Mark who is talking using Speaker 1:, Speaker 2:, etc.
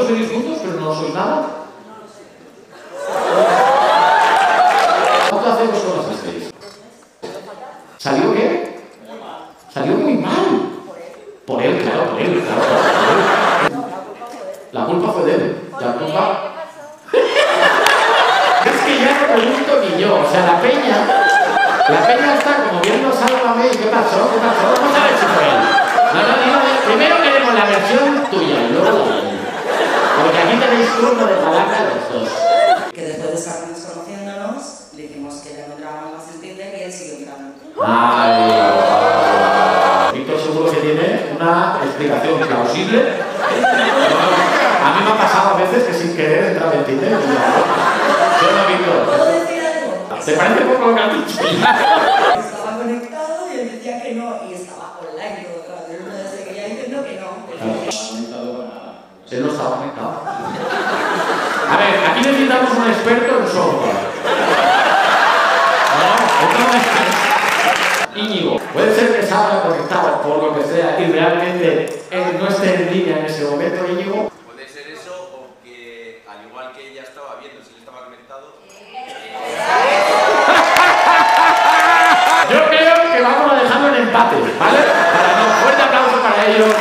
Speaker 1: Vosotros venís juntos, pero no sois nada. ¿Cuánto hace que os conocisteis? ¿Salió qué? Salió muy mal. Por él, claro, por él, claro. La culpa fue de él. La culpa... Es que ya no pregunto ni yo. O sea, la peña está como viendo Sálvame. ¿Qué pasó? ¿Qué pasó? Vamos a ver si fue él. No, primero queremos la versión tuya y luego la mía. Porque aquí tenéis turno de palabra los dos.
Speaker 2: Que después de estar años conociéndonos, le dijimos que ya no entraba más en Tinder y él siguió entrando.
Speaker 1: Ay, Víctor seguro que tiene una explicación plausible. A mí me ha pasado a veces que sin querer entraba en Tinder. Yo no, Víctor.
Speaker 2: ¿Puedo decir algo?
Speaker 1: ¿Te parece poco lo que has dicho?
Speaker 2: Estaba conectado y él decía que no, y estaba online todo el rato. Él me seguía diciendo que no.
Speaker 1: Él no estaba conectado. A ver, aquí necesitamos un experto en software. ¿No? Íñigo, puede ser que salga conectado por lo que sea y realmente él no esté en línea en ese momento, Íñigo.
Speaker 3: Puede ser eso o que, al igual que ella estaba viendo si él estaba conectado...
Speaker 1: Yo creo que vamos a dejarlo en empate, ¿vale? Fuerte aplauso para ellos.